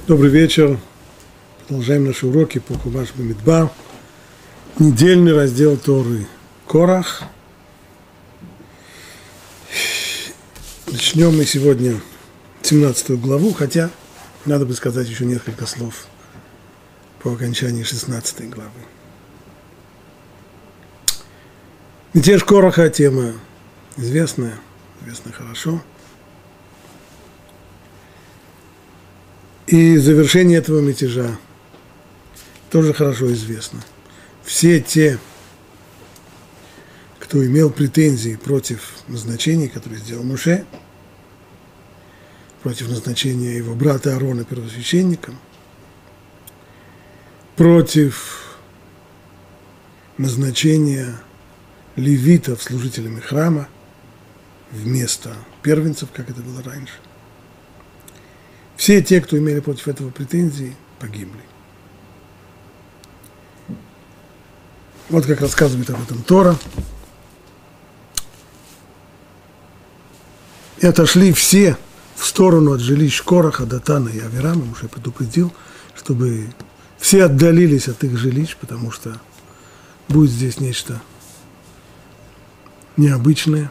Добрый вечер. Продолжаем наши уроки по Хумаш Бамидбар. Недельный раздел Торы Корах. Начнем мы сегодня 17 главу, хотя надо бы сказать еще несколько слов по окончании 16 главы. Мятеж Кораха – тема известная хорошо. И завершение этого мятежа тоже хорошо известно. Все те, кто имел претензии против назначений, которые сделал Моше, против назначения его брата Аарона первосвященником, против назначения левитов служителями храма вместо первенцев, как это было раньше. Все те, кто имели против этого претензии, погибли. Вот как рассказывает об этом Тора. И отошли все в сторону от жилищ Кораха, Датана и Авирама. Моше предупредил, чтобы все отдалились от их жилищ, потому что будет здесь нечто необычное.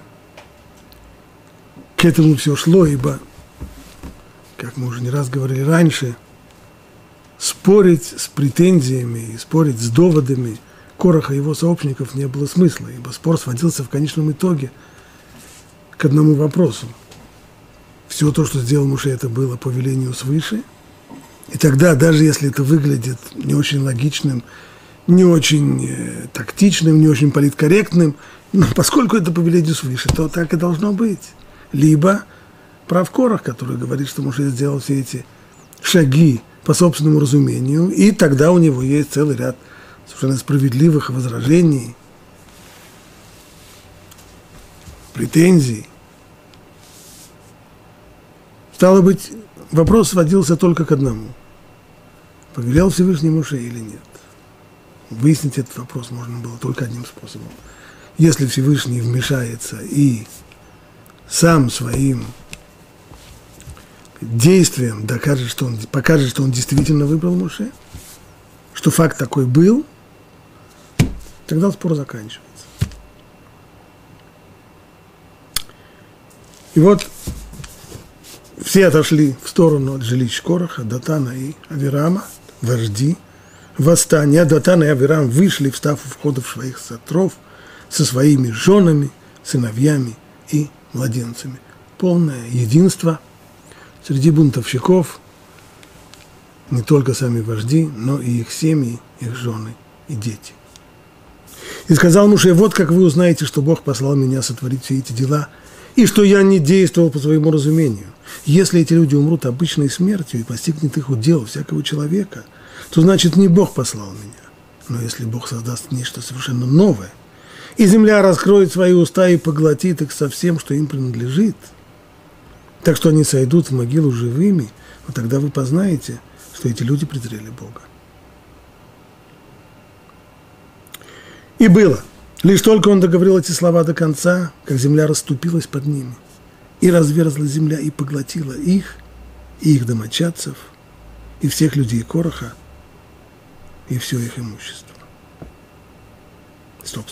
К этому все шло, ибо, как мы уже не раз говорили раньше, спорить с претензиями и спорить с доводами Кораха и его сообщников не было смысла, ибо спор сводился в конечном итоге к одному вопросу. Все то, что сделал Моше, это было по велению свыше. И тогда, даже если это выглядит не очень логичным, не очень тактичным, не очень политкорректным, но поскольку это по велению свыше, то так и должно быть. Либо прав Корах, который говорит, что Моше сделал все эти шаги по собственному разумению, и тогда у него есть целый ряд совершенно справедливых возражений, претензий. Стало быть, вопрос сводился только к одному. Повелел Всевышний Моше или нет? Выяснить этот вопрос можно было только одним способом. Если Всевышний вмешается и сам своим действием покажет, что он действительно выбрал Моше, что факт такой был, тогда спор заканчивается. И вот все отошли в сторону от жилищ Кораха, Датана и Авирама, вожди восстания. Датан и Авирам вышли, встав у входов своих шатров со своими женами, сыновьями и младенцами. Полное единство среди бунтовщиков, не только сами вожди, но и их семьи, их жены и дети. И сказал Моше: вот как вы узнаете, что Бог послал меня сотворить все эти дела, и что я не действовал по своему разумению. Если эти люди умрут обычной смертью и постигнет их удел всякого человека, то значит не Бог послал меня. Но если Бог создаст нечто совершенно новое, и земля раскроет свои уста и поглотит их со всем, что им принадлежит, так что они сойдут в могилу живыми, вот тогда вы познаете, что эти люди презрели Бога. И было. Лишь только он договорил эти слова до конца, как земля расступилась под ними, и разверзла земля, и поглотила их, и их домочадцев, и всех людей Кораха, и все их имущество. Стоп.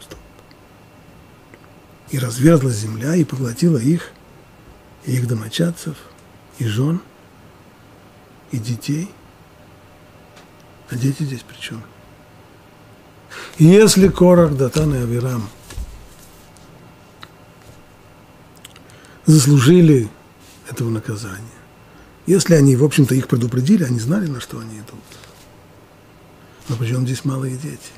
И разверзла земля, и поглотила их, и их домочадцев, и жен, и детей. А дети здесь при чем? Если Корах, Датан и Авирам заслужили этого наказания, если они, в общем-то, их предупредили, они знали, на что они идут. Но причем здесь малые дети?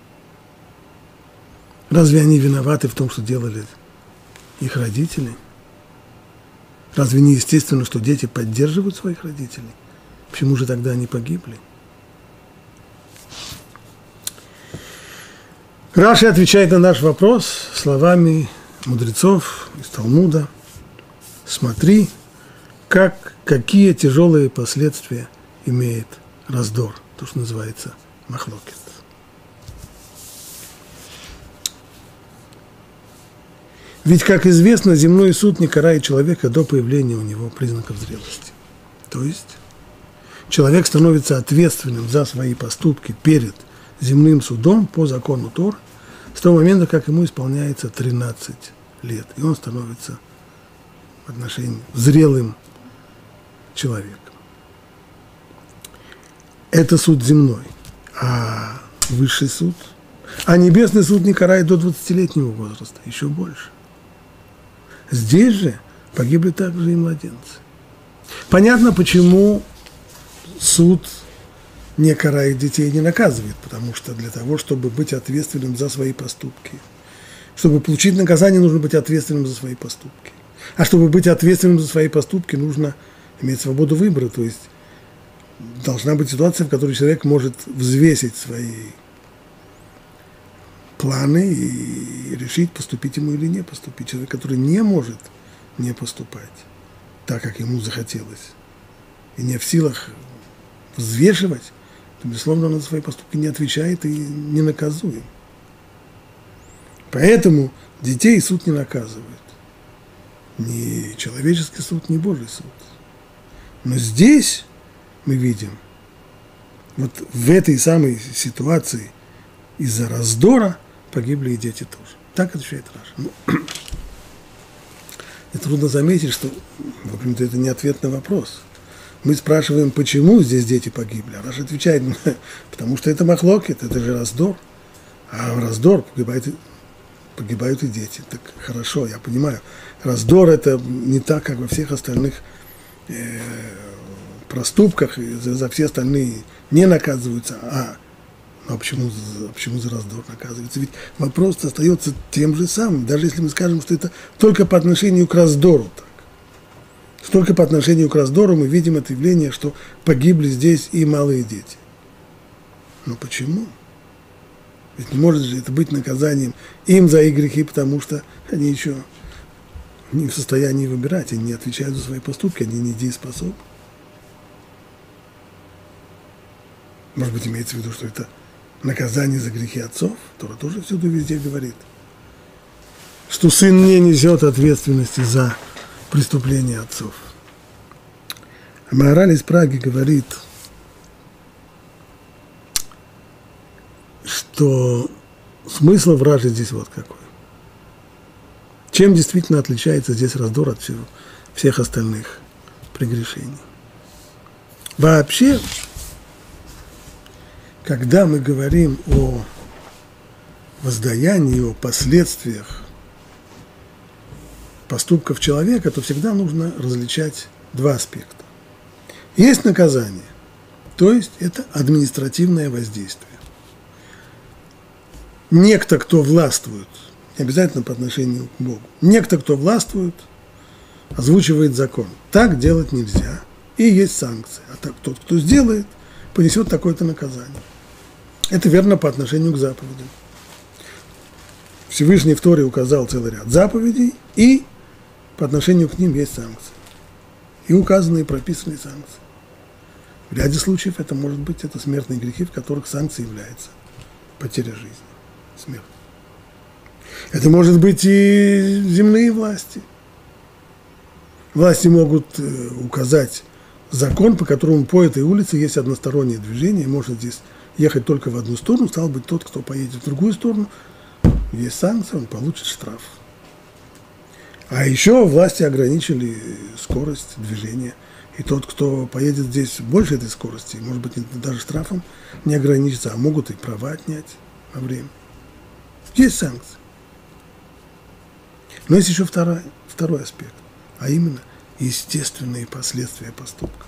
Разве они виноваты в том, что делали их родители? Разве не естественно, что дети поддерживают своих родителей? Почему же тогда они погибли? Раши отвечает на наш вопрос словами мудрецов из Талмуда: смотри, какие тяжелые последствия имеет раздор, то, что называется махлокет. Ведь, как известно, земной суд не карает человека до появления у него признаков зрелости. То есть человек становится ответственным за свои поступки перед земным судом по закону Торы с того момента, как ему исполняется 13 лет, и он становится в отношении зрелым человеком. Это суд земной, а высший суд, а небесный суд не карает до 20-летнего возраста, еще больше. Здесь же погибли также и младенцы. Понятно, почему суд не карает детей и не наказывает, потому что для того, чтобы быть ответственным за свои поступки, чтобы получить наказание, нужно быть ответственным за свои поступки. А чтобы быть ответственным за свои поступки, нужно иметь свободу выбора, то есть должна быть ситуация, в которой человек может взвесить свои планы и решить, поступить ему или не поступить. Человек, который не может не поступать так, как ему захотелось, и не в силах взвешивать, то, безусловно, он за свои поступки не отвечает и не наказуем. Поэтому детей суд не наказывает. Ни человеческий суд, ни Божий суд. Но здесь мы видим, вот в этой самой ситуации из-за раздора погибли и дети тоже. Так отвечает Раша. И трудно заметить, что, в общем-то, это не ответ на вопрос. Мы спрашиваем, почему здесь дети погибли. А Раша отвечает, потому что это махлокет, это же раздор. А в раздор погибают и дети. Так хорошо, я понимаю. Раздор – это не так, как во всех остальных проступках, за все остальные не наказываются, а почему за раздор наказывается? Ведь вопрос остается тем же самым, даже если мы скажем, что это только по отношению к раздору так. Только по отношению к раздору мы видим это явление, что погибли здесь и малые дети. Но почему? Ведь не может же это быть наказанием им за их грехи, потому что они еще не в состоянии выбирать, они не отвечают за свои поступки, они недееспособны. Может быть, имеется в виду, что это наказание за грехи отцов? Тора тоже всюду везде говорит, что сын не несет ответственности за преступления отцов. Маораль из Праги говорит, что смысл в Раше здесь вот какой. Чем действительно отличается здесь раздор от всех остальных прегрешений? Вообще, когда мы говорим о воздаянии, о последствиях поступков человека, то всегда нужно различать два аспекта. Есть наказание, то есть это административное воздействие. Некто, кто властвует, не обязательно по отношению к Богу, некто, кто властвует, озвучивает закон. Так делать нельзя, и есть санкции. А так тот, кто сделает, понесет такое-то наказание. Это верно по отношению к заповедям. Всевышний в Торе указал целый ряд заповедей, и по отношению к ним есть санкции. И указанные, прописанные санкции. В ряде случаев это может быть смертные грехи, в которых санкцией является потеря жизни, смерть. Это может быть и земные власти. Власти могут указать закон, по которому по этой улице есть одностороннее движение, можно здесь ехать только в одну сторону, стал быть, тот, кто поедет в другую сторону, есть санкция, он получит штраф. А еще власти ограничили скорость движения, и тот, кто поедет здесь больше этой скорости, может быть, даже штрафом не ограничится, а могут и права отнять во время. Есть санкции. Но есть еще второй аспект, а именно естественные последствия поступков.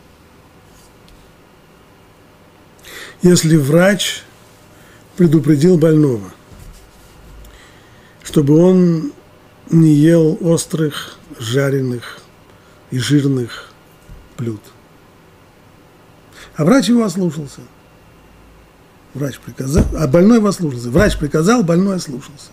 Если врач предупредил больного, чтобы он не ел острых, жареных и жирных блюд, а врач его ослушался, врач приказал, а больной его ослушался, врач приказал, больной ослушался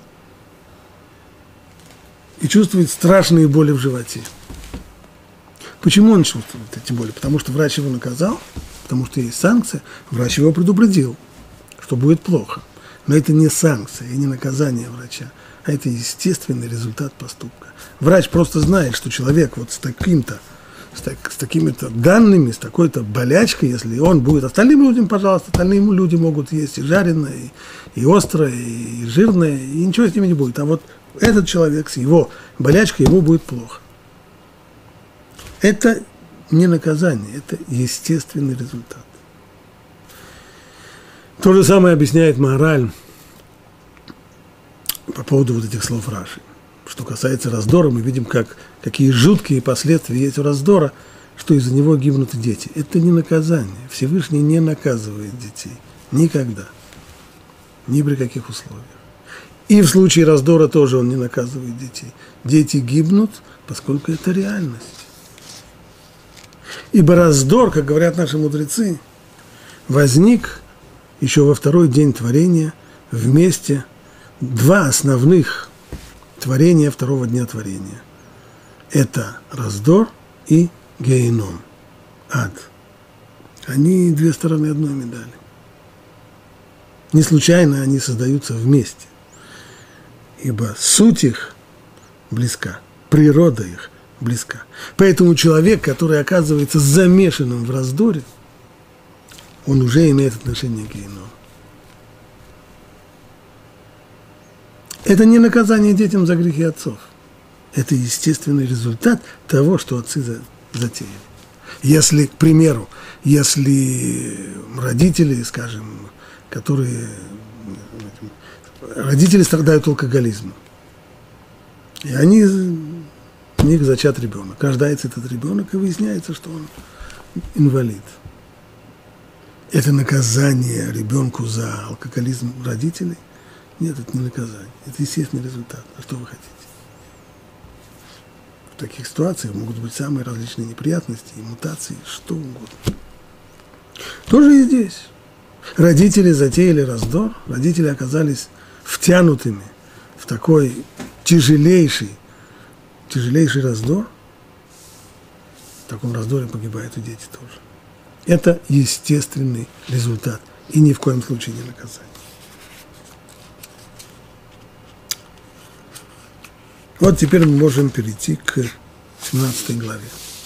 и чувствует страшные боли в животе. Почему он чувствует эти боли? Потому что врач его наказал, потому что есть санкция, врач его предупредил, что будет плохо. Но это не санкция и не наказание врача, а это естественный результат поступка. Врач просто знает, что человек вот с с такими-то данными, с такой-то болячкой, если он будет остальным людям, пожалуйста, остальные люди могут есть и жареное, и острое, и жирное, и ничего с ними не будет. А вот этот человек с его болячкой, ему будет плохо. Это не наказание, это естественный результат. То же самое объясняет Маораль по поводу вот этих слов Раши. Что касается раздора, мы видим, какие жуткие последствия есть у раздора, что из-за него гибнут дети. Это не наказание. Всевышний не наказывает детей. Никогда. Ни при каких условиях. И в случае раздора тоже он не наказывает детей. Дети гибнут, поскольку это реальность. Ибо раздор, как говорят наши мудрецы, возник еще во второй день творения вместе два основных творения второго дня творения. Это раздор и гееном, ад. Они две стороны одной медали. Не случайно они создаются вместе, ибо суть их близка, природа их близка. Поэтому человек, который оказывается замешанным в раздоре, он уже имеет отношение к гееному. Это не наказание детям за грехи отцов. Это естественный результат того, что отцы затеяли. Если, к примеру, если родители, скажем, родители страдают алкоголизмом, и у них зачат ребенок, рождается этот ребенок, и выясняется, что он инвалид. Это наказание ребенку за алкоголизм родителей? Нет, это не наказание, это естественный результат. А что вы хотите? В таких ситуациях могут быть самые различные неприятности и мутации, что угодно. Тоже и здесь. Родители затеяли раздор, родители оказались втянутыми в такой тяжелейший раздор. В таком раздоре погибают и дети тоже. Это естественный результат и ни в коем случае не наказание. Вот теперь мы можем перейти к 17 главе.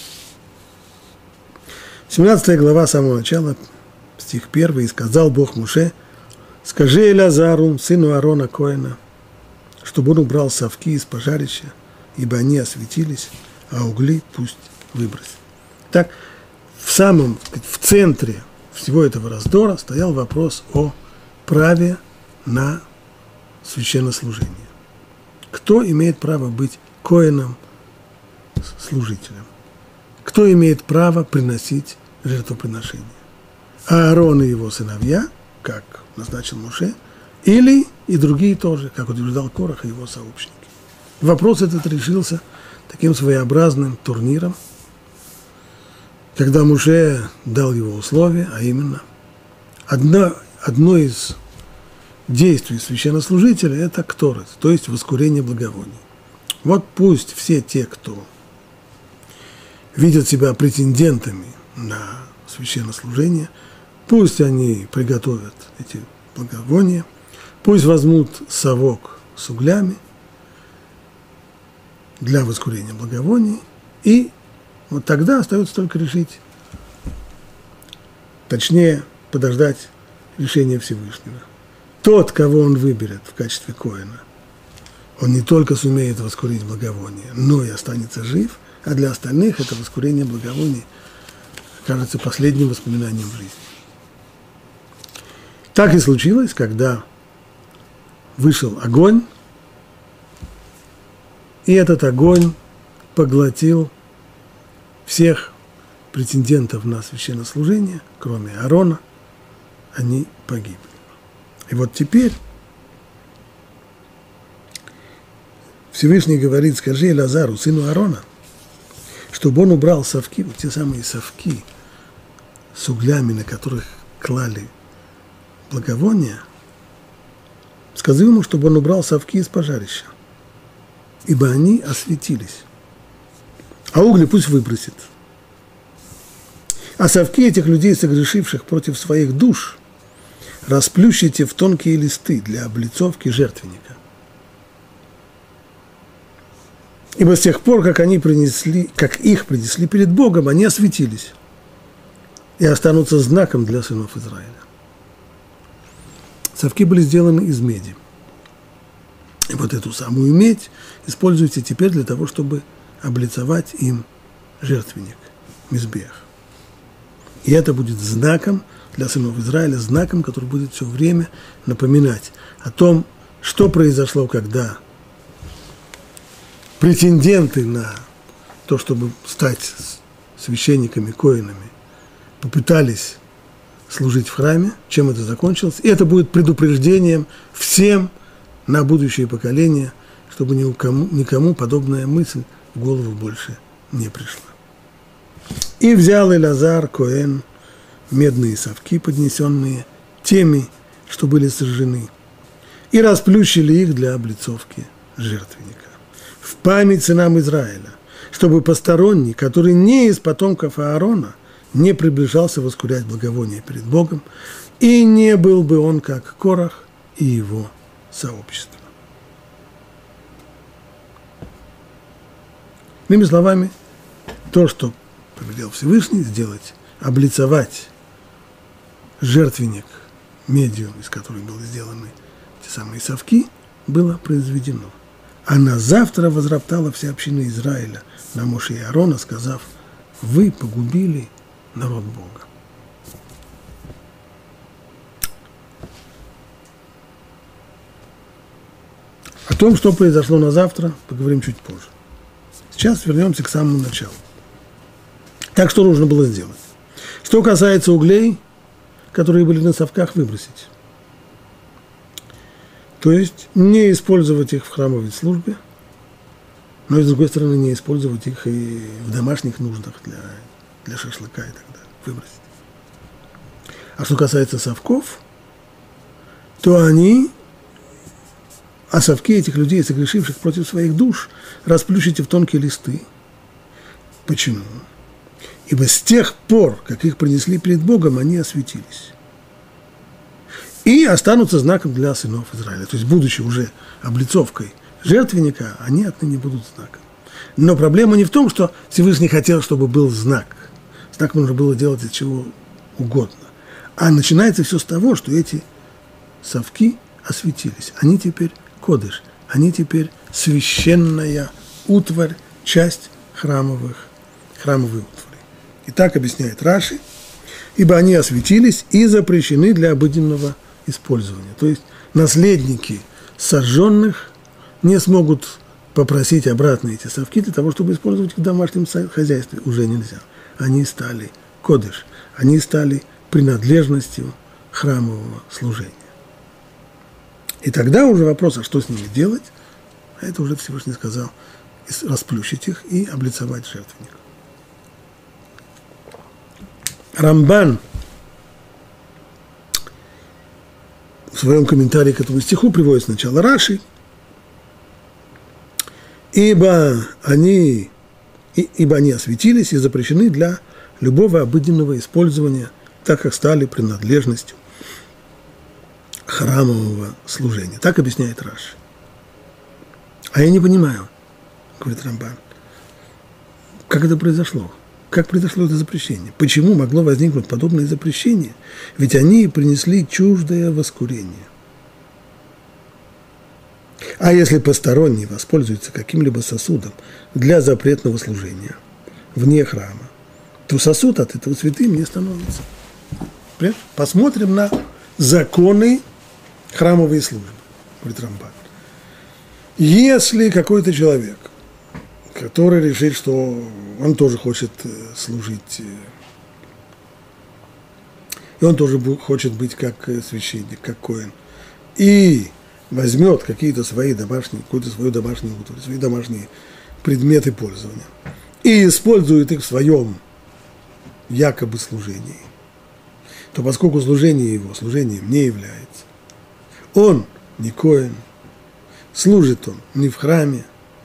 17 глава, с самого начала, стих 1. «И сказал Бог Моше, скажи Элязару, сыну Аарона Коэна, чтобы он убрал совки из пожарища, ибо они осветились, а угли пусть выбросит». Так, в центре всего этого раздора стоял вопрос о праве на священнослужение. Кто имеет право быть коэном, служителем? Кто имеет право приносить жертвоприношение? Аарон и его сыновья, как назначил Моше, или и другие тоже, как утверждал Корах и его сообщники. Вопрос этот решился таким своеобразным турниром, когда Моше дал его условия, а именно одно из действий священнослужителя – это кторет, то есть воскурение благовоний. Вот пусть все те, кто видят себя претендентами на священнослужение, пусть они приготовят эти благовония, пусть возьмут совок с углями для воскурения благовоний, и вот тогда остается только решить, точнее, подождать решения Всевышнего. Тот, кого он выберет в качестве коэна, он не только сумеет воскурить благовоние, но и останется жив, а для остальных это воскурение благовоний кажется последним воспоминанием в жизни. Так и случилось, когда вышел огонь, и этот огонь поглотил всех претендентов на священнослужение, кроме Аарона, они погибли. И вот теперь Всевышний говорит, скажи Элазару, сыну Аарона, чтобы он убрал совки, вот те самые совки с углями, на которых клали благовония, скажи ему, чтобы он убрал совки из пожарища, ибо они осветились, а угли пусть выбросит. А совки этих людей, согрешивших против своих душ, расплющите в тонкие листы для облицовки жертвенника. Ибо с тех пор, как их принесли перед Богом, они осветились и останутся знаком для сынов Израиля. Совки были сделаны из меди. И вот эту самую медь используйте теперь для того, чтобы облицовать им жертвенник, мизбех. И это будет знаком для сынов Израиля, знаком, который будет все время напоминать о том, что произошло, когда претенденты на то, чтобы стать священниками, коинами, попытались служить в храме, чем это закончилось. И это будет предупреждением всем на будущее поколение, чтобы никому подобная мысль в голову больше не пришла. И взял Элазар, коэн, медные совки, поднесенные теми, что были сожжены, и расплющили их для облицовки жертвенника. В память сынам Израиля, чтобы посторонний, который не из потомков Аарона, не приближался воскурять благовоние перед Богом, и не был бы он, как Корах и его сообщество. Иными словами, то, что повелел Всевышний сделать, облицовать жертвенник медью, из которой были сделаны те самые совки, было произведено. А на завтра возроптала вся община Израиля на Моше и Аарона, сказав: «Вы погубили народ Бога». О том, что произошло на завтра, поговорим чуть позже. Сейчас вернемся к самому началу. Так, что нужно было сделать? Что касается углей, которые были на совках, выбросить. То есть не использовать их в храмовой службе, но и, с другой стороны, не использовать их и в домашних нуждах для шашлыка и так далее. Выбросить. А что касается совков, то совки этих людей, согрешивших против своих душ, расплющите в тонкие листы. Почему? Ибо с тех пор, как их принесли перед Богом, они осветились. И останутся знаком для сынов Израиля. То есть, будучи уже облицовкой жертвенника, они отныне будут знаком. Но проблема не в том, что Всевышний хотел, чтобы был знак. Знак можно было делать из чего угодно. А начинается все с того, что эти совки осветились. Они теперь кодыш, они теперь священная утварь, часть храмовой утвари. И так объясняет Раши: ибо они осветились и запрещены для обыденного использования. То есть наследники сожженных не смогут попросить обратно эти совки для того, чтобы использовать их в домашнем хозяйстве. Уже нельзя. Они стали кодыш, они стали принадлежностью храмового служения. И тогда уже вопрос, а что с ними делать, а это уже Всевышний сказал: расплющить их и облицовать жертвенник. Рамбан в своем комментарии к этому стиху приводит сначала Раши: ибо они осветились и запрещены для любого обыденного использования, так как стали принадлежностью храмового служения. Так объясняет Раши. А я не понимаю, говорит Рамбан, как это произошло? Как произошло это запрещение? Почему могло возникнуть подобное запрещение? Ведь они принесли чуждое воскурение. А если посторонний воспользуется каким-либо сосудом для запретного служения вне храма, то сосуд от этого святым не становится. Посмотрим на законы храмовой службы, говорит Рамбан. Если какой-то человек, который решит, что он тоже хочет служить, и он тоже хочет быть как священник, как коэн, и возьмет какие-то свои домашние, какую-то свою домашнюю утварь, свои домашние предметы пользования и использует их в своем якобы служении, то поскольку служение его служением не является, он не коэн, служит он не в храме,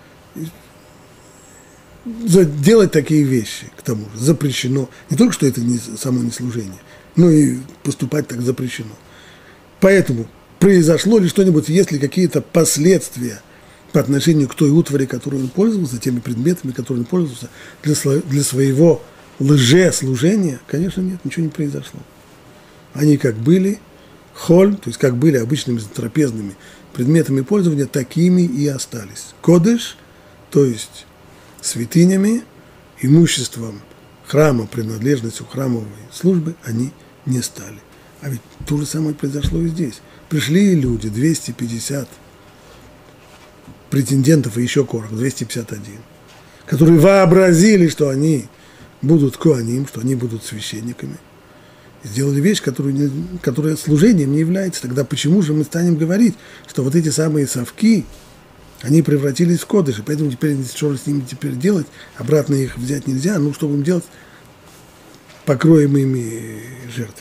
делать такие вещи, к тому же, запрещено. Не только, что это само не служение, но и поступать так запрещено. Поэтому произошло ли что-нибудь, есть ли какие-то последствия по отношению к той утвари, которой он пользовался, теми предметами, которыми он пользовался, для своего лжеслужения, конечно, нет, ничего не произошло. Они как были холь, то есть как были обычными трапезными предметами пользования, такими и остались. Кодеш, то есть святынями, имуществом храма, принадлежностью храмовой службы, они не стали. А ведь то же самое произошло и здесь. Пришли люди, 250 претендентов и еще корох, 251, которые вообразили, что они будут коаним, что они будут священниками. И сделали вещь, которая служением не является. Тогда почему же мы станем говорить, что вот эти самые совки, они превратились в кодыши, поэтому теперь что же с ними теперь делать, обратно их взять нельзя, ну что будем делать, покроем ими жертвы.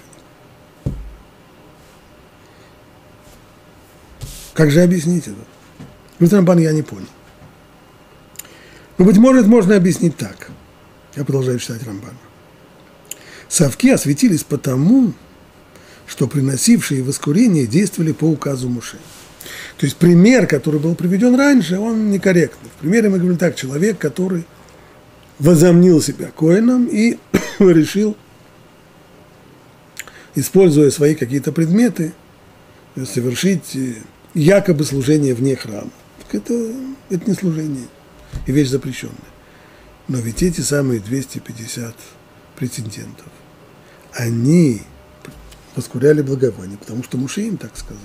Как же объяснить это? Рамбан я не понял. Но, быть может, можно объяснить так. Я продолжаю читать Рамбана. Совки осветились потому, что приносившие воскурение действовали по указу Моше. То есть пример, который был приведен раньше, он некорректный. В примере мы говорим так: человек, который возомнил себя коэном и решил, используя свои какие-то предметы, совершить якобы служение вне храма. Так это не служение и вещь запрещенная. Но ведь эти самые 250 претендентов, они воскуряли благовоние, потому что Моше им так сказал.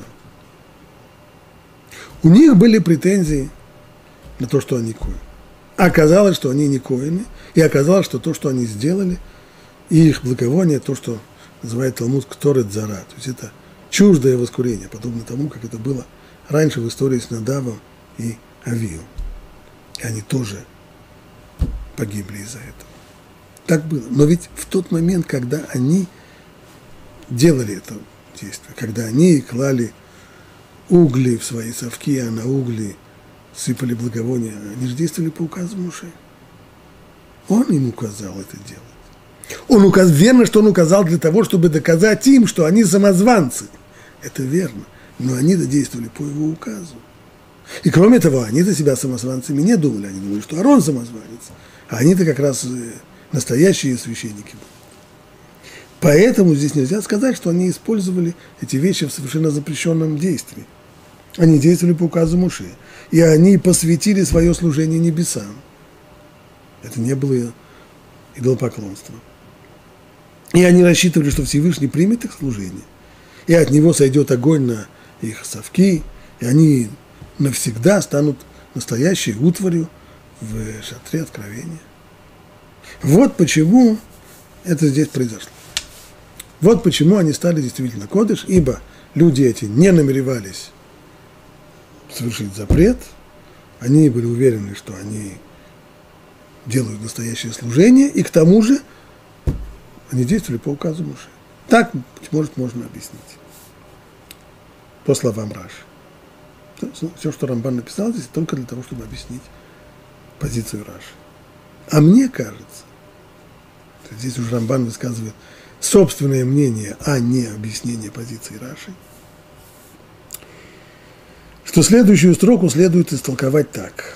У них были претензии на то, что они коэны. Оказалось, что они не коэны, и оказалось, что то, что они сделали, и их благовоние, то, что называет Талмуд кторет зара, то есть это чуждое воскурение, подобно тому, как это было раньше в истории с Надавом и Авиу. И они тоже погибли из-за этого. Так было. Но ведь в тот момент, когда они делали это действие, когда они клали угли в свои совки, а на угли сыпали благовония, они же действовали по указу Моше. Он им указал это делать. Верно, что он указал для того, чтобы доказать им, что они самозванцы. Это верно. Но они-то действовали по его указу. И кроме того, они-то себя самозванцами не думали. Они думали, что Аарон самозванец. А они-то как раз настоящие священники были. Поэтому здесь нельзя сказать, что они использовали эти вещи в совершенно запрещенном действии. Они действовали по указу Моше. И они посвятили свое служение небесам. Это не было идолопоклонством. И они рассчитывали, что Всевышний примет их служение. И от него сойдет огонь на их совки, и они навсегда станут настоящей утварью в шатре откровения. Вот почему это здесь произошло. Вот почему они стали действительно кодеш, ибо люди эти не намеревались совершить запрет, они были уверены, что они делают настоящее служение, и к тому же они действовали по указу Моше. Так, быть может, можно объяснить. По словам Раши. Все, что Рамбан написал здесь, только для того, чтобы объяснить позицию Раши. А мне кажется, здесь уже Рамбан высказывает собственное мнение, а не объяснение позиции Раши, что следующую строку следует истолковать так.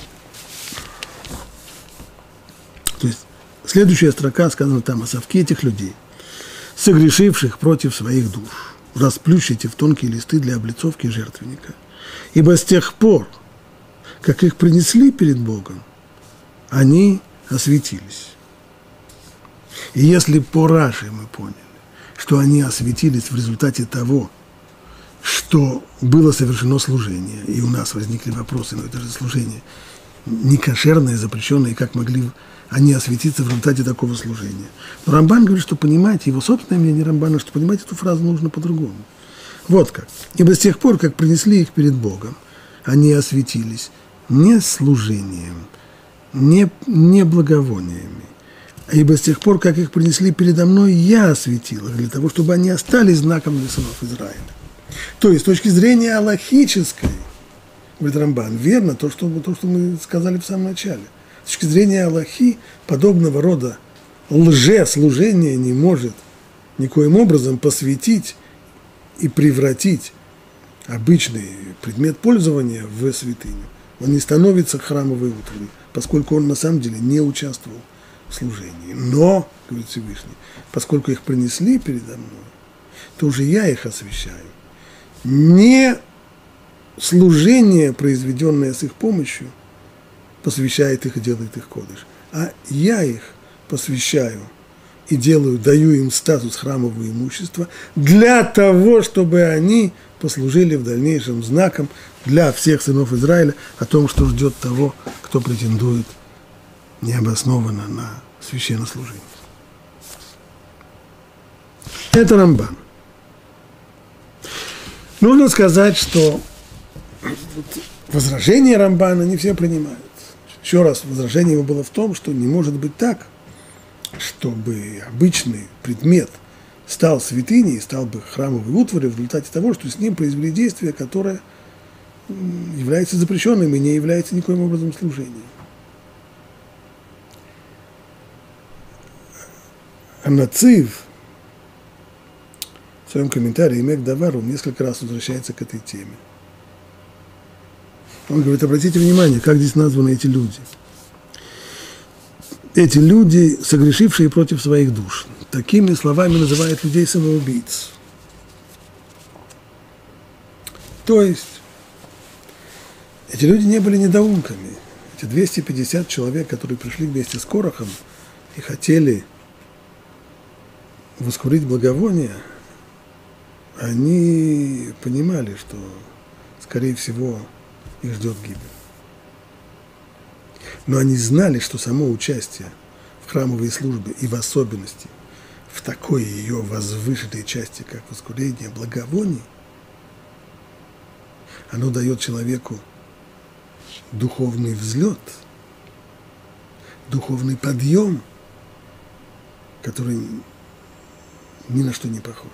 То есть следующая строка сказана там о совке этих людей, согрешивших против своих душ, расплющите в тонкие листы для облицовки жертвенника. Ибо с тех пор, как их принесли перед Богом, они осветились. И если по Раши мы поняли, что они осветились в результате того, что было совершено служение, и у нас возникли вопросы, но это же служение некошерное, запрещенное, и как могли они осветиться в результате такого служения. Но Рамбан говорит, что понимаете, его собственное мнение Рамбана, что понимать эту фразу нужно по-другому. Вот как. Ибо с тех пор, как принесли их перед Богом, они осветились не служением, не благовониями, ибо с тех пор, как их принесли передо мной, я осветил их для того, чтобы они остались знаком для сынов Израиля. То есть, с точки зрения алахической, говорит Рамбан, верно то, что мы сказали в самом начале. С точки зрения алахи, подобного рода лжеслужение не может никоим образом посвятить и превратить обычный предмет пользования в святыню. он не становится храмовой утварью, поскольку он на самом деле не участвовал в служении. Но, говорит Всевышний, поскольку их принесли передо мной, то уже я их освящаю. Не служение, произведенное с их помощью, посвящает их и делает их кодыш, а я их посвящаю и даю им статус храмового имущества для того, чтобы они послужили в дальнейшем знаком для всех сынов Израиля о том, что ждет того, кто претендует необоснованно на священнослужение. Это Рамбан. Нужно сказать, что возражения Рамбана не все принимают. Еще раз, возражение его было в том, что не может быть так, чтобы обычный предмет стал святыней, стал бы храмовой утварью в результате того, что с ним произвели действие, которое является запрещенным и не является никоим образом служением. Анацив в своем комментарии Эмек Давар он несколько раз возвращается к этой теме. Он говорит, обратите внимание, как здесь названы эти люди. Эти люди, согрешившие против своих душ. Такими словами называют людей самоубийц. То есть, эти люди не были недоумками. Эти 250 человек, которые пришли вместе с Корахом и хотели воскурить благовоние, они понимали, что, скорее всего, их ждет гибель. Но они знали, что само участие в храмовой службе и в особенности в такой ее возвышенной части, как воскурение благовоний, оно дает человеку духовный взлет, духовный подъем, который ни на что не похож.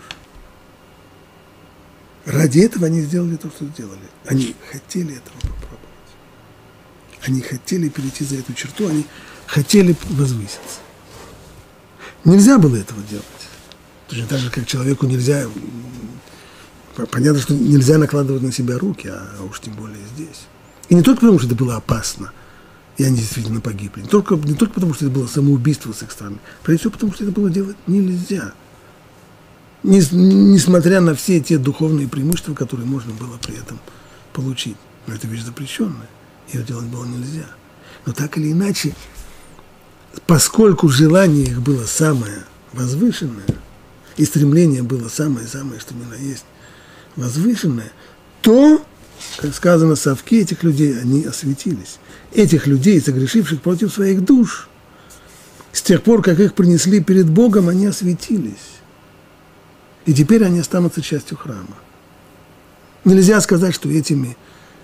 Ради этого они сделали то, что сделали. Они хотели этого попробовать. Они хотели перейти за эту черту, они хотели возвыситься. Нельзя было этого делать. Точно так же, как человеку нельзя... Понятно, что нельзя накладывать на себя руки, а уж тем более здесь. И не только потому, что это было опасно, и они действительно погибли. Не только потому, что это было самоубийство с их стороны. Прежде всего, потому что это было делать нельзя. Несмотря на все те духовные преимущества, которые можно было при этом получить. Но это вещь запрещенная. Ее делать было нельзя. Но так или иначе, поскольку желание их было самое возвышенное, и стремление было самое-самое, что ни на есть, возвышенное, то, как сказано, совки этих людей, они осветились. Этих людей, согрешивших против своих душ, с тех пор, как их принесли перед Богом, они осветились. И теперь они останутся частью храма. Нельзя сказать, что этими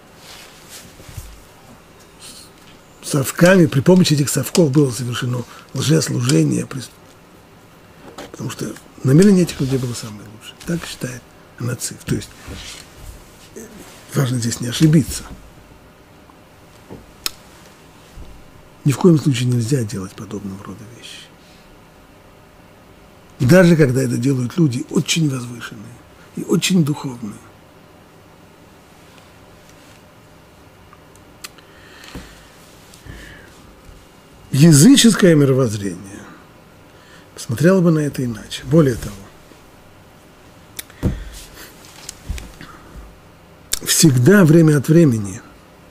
совками, при помощи этих совков было совершено лжеслужение, потому что намерение этих людей было самое лучшее. Так считает Анацив. То есть важно здесь не ошибиться. Ни в коем случае нельзя делать подобного рода вещи. Даже когда это делают люди очень возвышенные и очень духовные. Языческое мировоззрение посмотрело бы на это иначе. Более того, всегда время от времени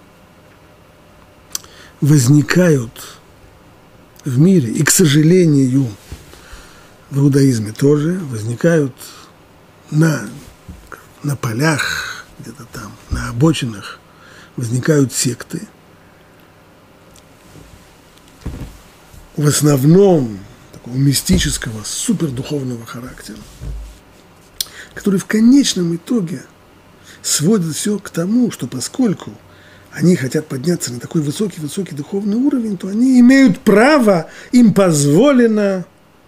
возникают в мире, и, к сожалению, в иудаизме тоже возникают на полях, где-то там, на обочинах, возникают секты, в основном такого мистического, супердуховного характера, которые в конечном итоге сводят все к тому, что поскольку они хотят подняться на такой высокий духовный уровень, то они имеют право, им позволено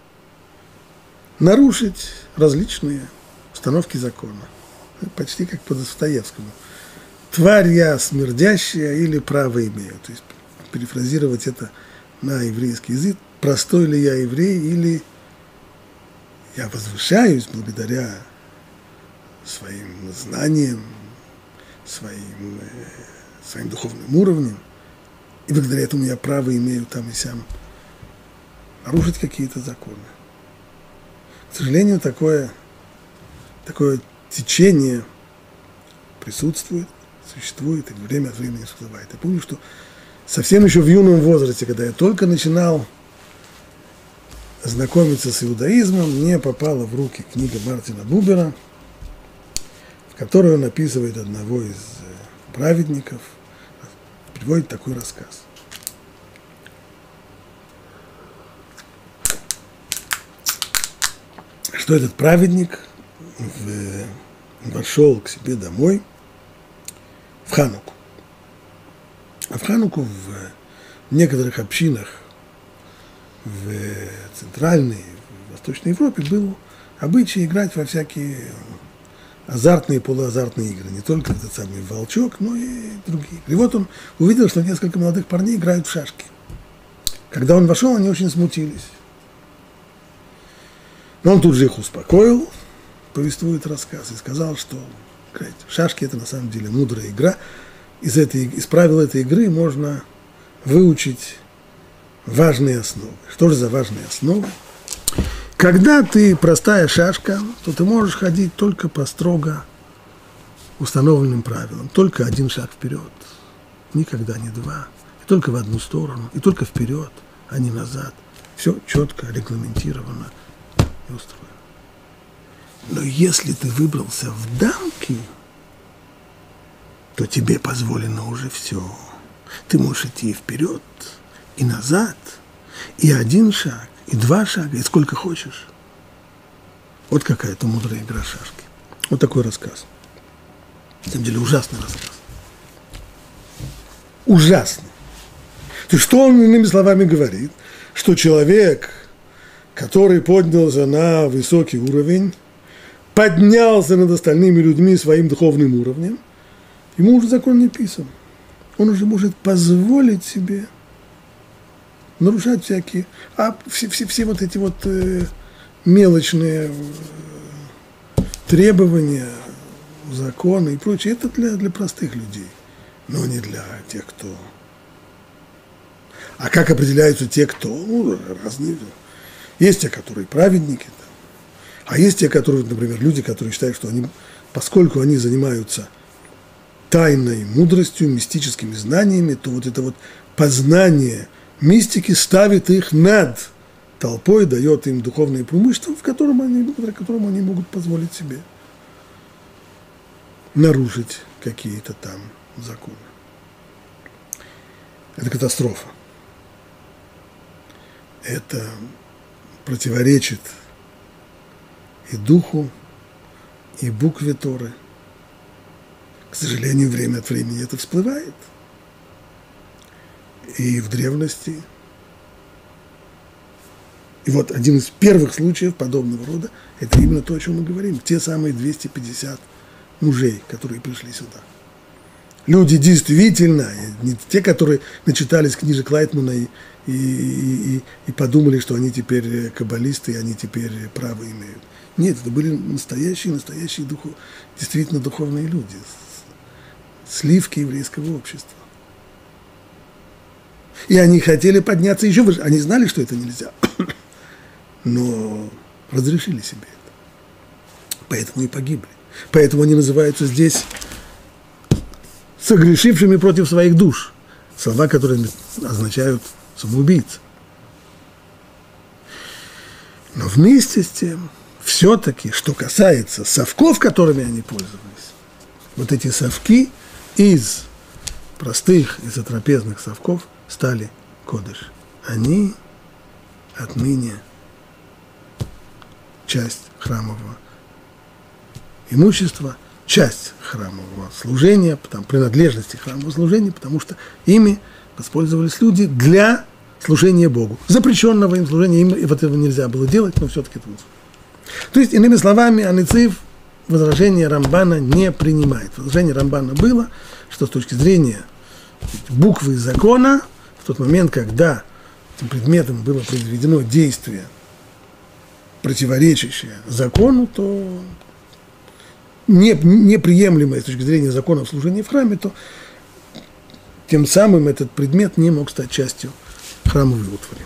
нарушить различные установки закона. Почти как по Достоевскому. Тварь я смердящая или право имею. То есть перефразировать это на еврейский язык. Простой ли я еврей или я возвышаюсь благодаря своим знаниям, своим своим духовным уровнем, и благодаря этому я право имею там и сям нарушить какие-то законы. К сожалению, такое течение присутствует, существует и время от времени всплывает. Я помню, что совсем еще в юном возрасте, когда я только начинал знакомиться с иудаизмом, мне попала в руки книга Мартина Бубера, в которой он описывает одного из праведников, приводит такой рассказ. Что этот праведник вошел к себе домой в Хануку. А в Хануку в некоторых общинах в Центральной, в Восточной Европе был обычай играть во всякие азартные, полуазартные игры. Не только этот самый волчок, но и другие. И вот он увидел, что несколько молодых парней играют в шашки. Когда он вошел, они очень смутились. Но он тут же их успокоил, повествует рассказ, и сказал, что шашки – это на самом деле мудрая игра. Из правил этой игры можно выучить важные основы. Что же за важные основы? Когда ты простая шашка, то ты можешь ходить только по строго установленным правилам. Только один шаг вперед, никогда не два. И только в одну сторону, и только вперед, а не назад. Все четко, регламентировано и устроено. Но если ты выбрался в дамки, то тебе позволено уже все. Ты можешь идти и вперед, и назад, и один шаг, и два шага, и сколько хочешь. Вот какая-то мудрая игра шашки. Вот такой рассказ. На самом деле ужасный рассказ. Ужасный. То есть что он, иными словами, говорит? Что человек, который поднялся на высокий уровень, поднялся над остальными людьми своим духовным уровнем, ему уже закон не писан. Он уже может позволить себе нарушать всякие, все вот эти вот мелочные требования, законы и прочее. Это для простых людей, но не для тех, кто... А как определяются те, кто? Ну, разные. Есть те, которые праведники, а есть те, которые, например, люди, которые считают, что они, поскольку они занимаются тайной мудростью, мистическими знаниями, то вот это вот познание мистики ставит их над толпой, дает им духовное преимущество, благодаря которому они могут позволить себе нарушить какие-то там законы. Это катастрофа. Это противоречит и духу, и букве Торы. К сожалению, время от времени это всплывает. И в древности. И вот один из первых случаев подобного рода – это именно то, о чем мы говорим. Те самые 250 мужей, которые пришли сюда. Люди действительно, не те, которые начитались книжек Лайтмана и подумали, что они теперь каббалисты, и они теперь право имеют. Нет, это были настоящие действительно духовные люди, сливки еврейского общества. И они хотели подняться еще выше. Они знали, что это нельзя, но разрешили себе это. Поэтому и погибли. Поэтому они называются здесь согрешившими против своих душ. Слова, которые означают самоубийц. Но вместе с тем, все-таки, что касается совков, которыми они пользовались, вот эти совки из простых, из затрапезных совков стали кодыш. Они отныне часть храмового имущества, часть храмового служения, принадлежности храмового служения, потому что ими воспользовались люди для служения Богу. Запрещенного им служения, им этого нельзя было делать, но все-таки это. То есть, иными словами, Анецив возражение Рамбана не принимает. Возражение Рамбана было, что с точки зрения буквы закона, в тот момент, когда этим предметом было произведено действие, противоречащее закону, то неприемлемое с точки зрения закона в служении в храме, то тем самым этот предмет не мог стать частью храмовой утвари.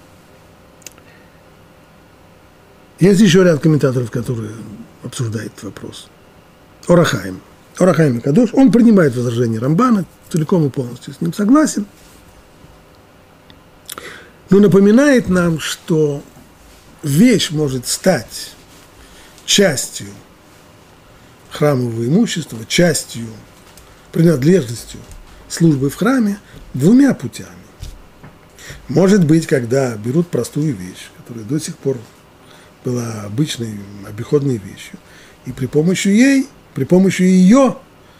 Есть еще ряд комментаторов, которые обсуждают этот вопрос. Ор ха-Хаим ха-Кадош, он принимает возражение Рамбана, целиком и полностью с ним согласен, но напоминает нам, что вещь может стать частью храмового имущества, частью, принадлежностью службы в храме двумя путями. Может быть, когда берут простую вещь, которая до сих пор была обычной, обиходной вещью, и при помощи ее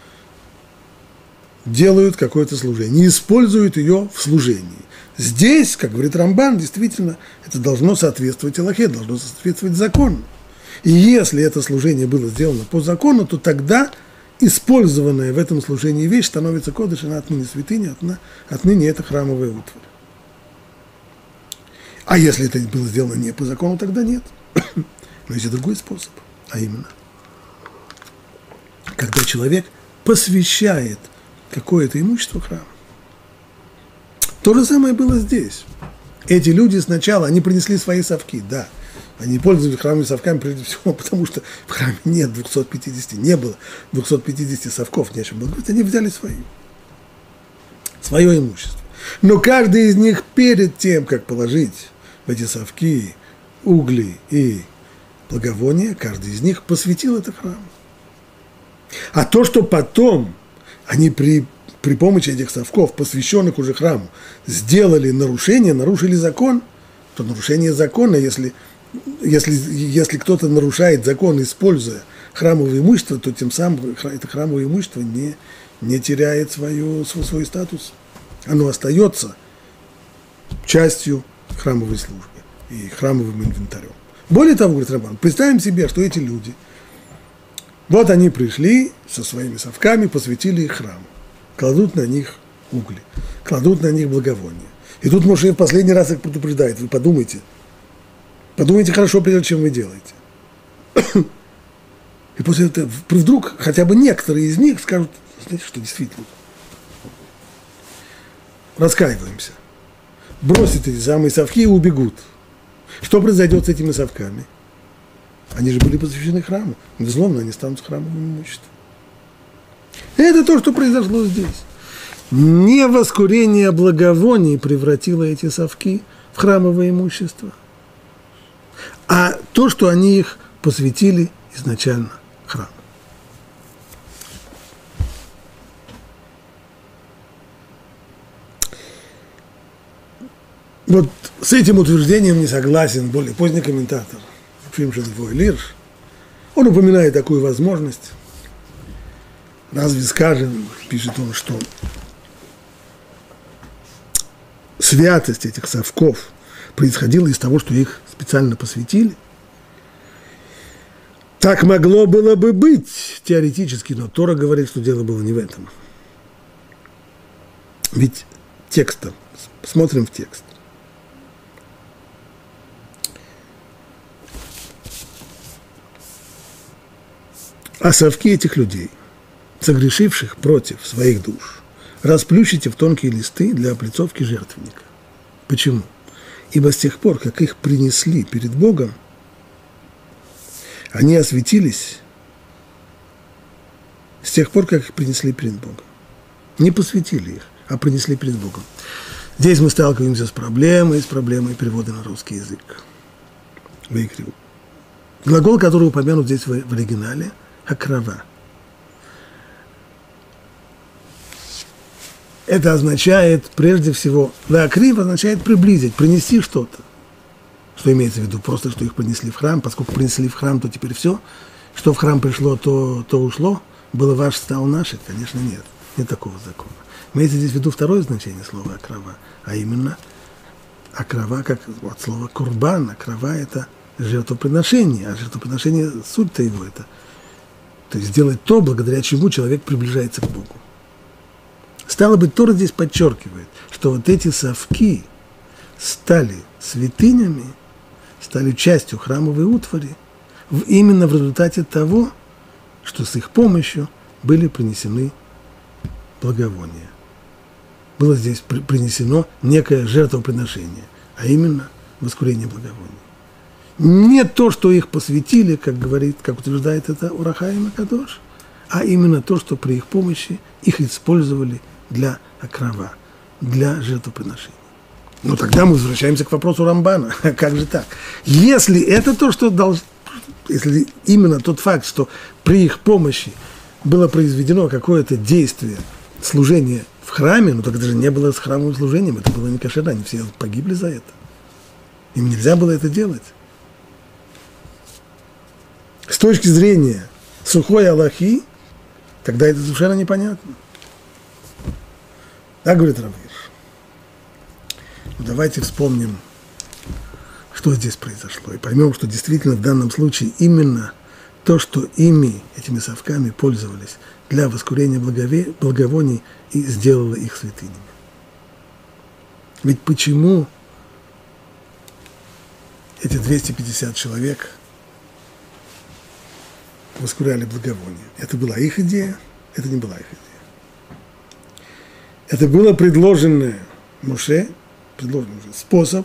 делают какое-то служение, используют ее в служении. Здесь, как говорит Рамбан, действительно, это должно соответствовать Алахе, должно соответствовать закону. И если это служение было сделано по закону, то тогда использованная в этом служении вещь становится кодеш, она отныне святыня, отныне это храмовая утварь. А если это было сделано не по закону, тогда нет. Но есть и другой способ, а именно, когда человек посвящает какое-то имущество храму. То же самое было здесь. Эти люди сначала, они принесли свои совки, да. Они пользовались храмовыми совками прежде всего, потому что в храме нет 250, не было 250 совков, не о чем было говорить, они взяли свое имущество. Но каждый из них перед тем, как положить в эти совки угли и благовония, каждый из них посвятил это храму. А то, что потом они при помощи этих совков, посвященных уже храму, сделали нарушение, нарушили закон, то нарушение закона, если кто-то нарушает закон, используя храмовое имущество, то тем самым это храмовое имущество не теряет свой статус. Оно остается частью храмовой службы и храмовым инвентарем. Более того, говорит Рамбан, представим себе, что эти люди, вот они пришли со своими совками, посвятили их храму, кладут на них угли, кладут на них благовония. И тут Моше в последний раз их предупреждает, вы подумайте хорошо, прежде чем вы делаете. И после этого вдруг хотя бы некоторые из них скажут, знаете, что действительно, раскаиваемся, бросят эти самые совки и убегут. Что произойдет с этими совками? Они же были посвящены храму. Безусловно, они станут храмовым имуществом. Это то, что произошло здесь. Не воскурение благовоний превратило эти совки в храмовое имущество, а то, что они их посвятили изначально храму. Вот с этим утверждением не согласен более поздний комментатор Шимшон Лирш. Он упоминает такую возможность. Разве скажем, пишет он, что святость этих совков происходила из того, что их специально посвятили? Так могло было бы быть теоретически, но Тора говорит, что дело было не в этом. Ведь текстом, смотрим в текст. А совки этих людей, согрешивших против своих душ, расплющите в тонкие листы для облицовки жертвенника. Почему? Ибо с тех пор, как их принесли перед Богом, они осветились с тех пор, как их принесли перед Богом. Не посвятили их, а принесли перед Богом. Здесь мы сталкиваемся с проблемой перевода на русский язык. Выкрил. Глагол, который упомянут здесь в оригинале, акрава. Это означает, прежде всего, лаакрив означает приблизить, принести что-то. Что имеется в виду? Просто, что их принесли в храм. Поскольку принесли в храм, то теперь все. Что в храм пришло, то ушло. Было ваше, стало наше? Конечно, нет. Нет такого закона. Имеется здесь в виду второе значение слова акрава, а именно акрава, как от слова курбан. Акрава – это жертвоприношение, а жертвоприношение, суть-то его это. То есть сделать то, благодаря чему человек приближается к Богу. Стало быть, Тора здесь подчеркивает, что вот эти совки стали святынями, стали частью храмовой утвари, именно в результате того, что с их помощью были принесены благовония. было здесь принесено некое жертвоприношение, а именно воскурение благовоний. Не то, что их посвятили, как утверждает это Ор ха-Хаим ха-Кадош, а именно то, что при их помощи их использовали для окрова, для жертвоприношения. Но тогда мы возвращаемся к вопросу Рамбана. Как же так? Если это то, что если именно тот факт, что при их помощи было произведено какое-то действие, служение в храме, ну так это же не было с храмовым служением, это было не кошерно, они все погибли за это. Им нельзя было это делать. С точки зрения сухой алахи, тогда это совершенно непонятно. Так говорит Рав Гирш. Давайте вспомним, что здесь произошло, и поймем, что действительно в данном случае именно то, что этими совками пользовались для воскурения благовоний, и сделало их святынями. Ведь почему эти 250 человек воскуряли благовония? Это была их идея? Это не была их идея. Это было предложенный Моше способ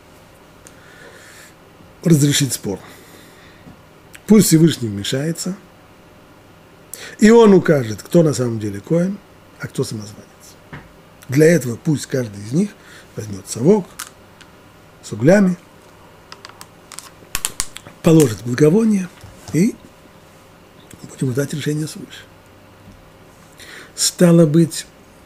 разрешить спор. Пусть Всевышний вмешается, и он укажет, кто на самом деле коэн, а кто самозванец. Для этого пусть каждый из них возьмет совок с углями, положит благовоние и будем ждать решения свыше. Стало быть,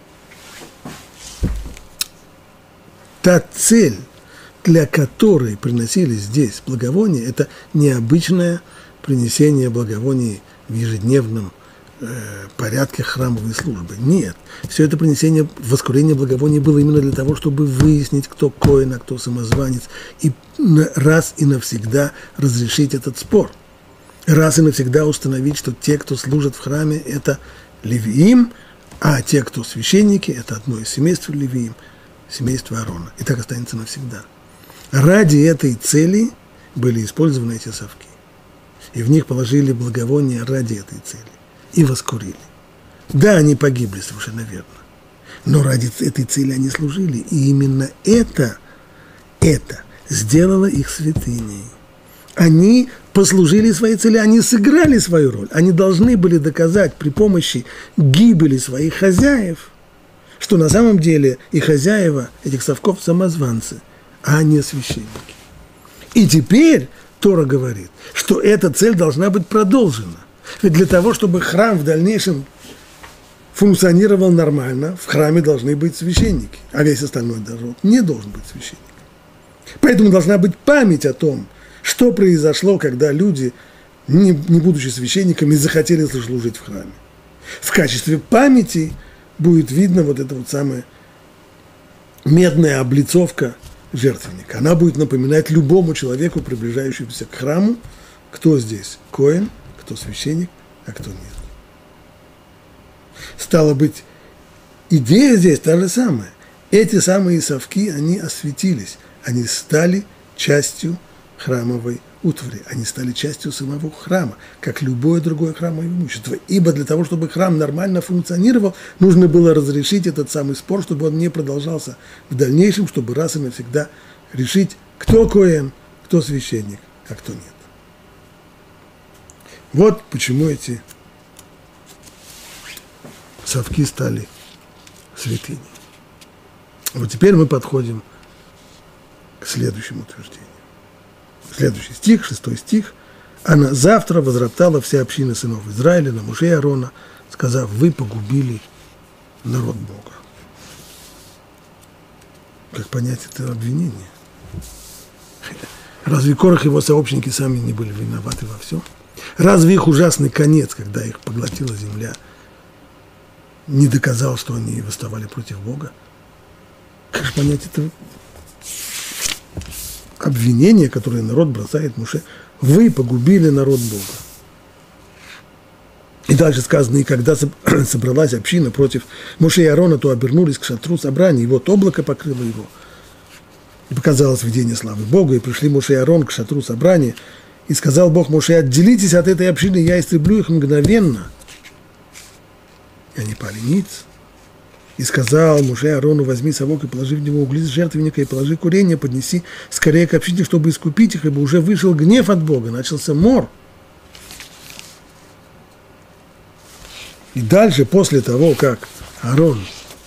та цель, для которой приносились здесь благовония, это необычное принесение благовоний в ежедневном порядке храмовой службы. Нет. Все это принесение, воскурение благовоний было именно для того, чтобы выяснить, кто коэн, а кто самозванец, и раз и навсегда разрешить этот спор. Раз и навсегда установить, что те, кто служат в храме, это левиим, а те, кто священники, это одно из семейств левиим, семейство Аарона. И так останется навсегда. Ради этой цели были использованы эти совки. И в них положили благовония ради этой цели. И воскурили. Да, они погибли, совершенно верно. Но ради этой цели они служили. И именно это сделало их святыней. Они послужили своей цели, они сыграли свою роль. Они должны были доказать при помощи гибели своих хозяев, что на самом деле и хозяева этих совков самозванцы, а не священники. И теперь Тора говорит, что эта цель должна быть продолжена. Ведь для того, чтобы храм в дальнейшем функционировал нормально, в храме должны быть священники, а весь остальной народ не должен быть священником. Поэтому должна быть память о том, что произошло, когда люди, не будучи священниками, захотели служить в храме. В качестве памяти будет видно вот эта вот самая медная облицовка жертвенника. Она будет напоминать любому человеку, приближающемуся к храму, кто здесь коэн, кто священник, а кто нет. Стало быть, идея здесь та же самая. Эти самые совки, они осветились, они стали частью храмовой утвари, они стали частью самого храма, как любое другое храмовое имущество. Ибо для того, чтобы храм нормально функционировал, нужно было разрешить этот самый спор, чтобы он не продолжался в дальнейшем, чтобы раз и навсегда решить, кто коэн, кто священник, а кто нет. Вот почему эти совки стали святыней. Вот теперь мы подходим к следующему утверждению. Следующий стих, 6 стих. «А на завтра возроптала вся община сынов Израиля на Моше и Аарона, сказав, вы погубили народ Бога». Как понять это обвинение? Разве Корах и его сообщники сами не были виноваты во всем? Разве их ужасный конец, когда их поглотила земля, не доказал, что они восставали против Бога? Как же понять это обвинение, которое народ бросает Моше? Вы погубили народ Бога. И дальше сказано, и когда собралась община против Моше и Аарона, то обернулись к шатру собрания, и вот облако покрыло его. И показалось видение славы Бога, и пришли Моше и Аарон к шатру собрания, и сказал Бог Моше, отделитесь от этой общины, я истреблю их мгновенно. И они пали ниц. И сказал Моше Аарону: возьми совок и положи в него угли с жертвенника, и положи курение, поднеси скорее к общине, чтобы искупить их, ибо уже вышел гнев от Бога, начался мор. И дальше, после того, как Аарон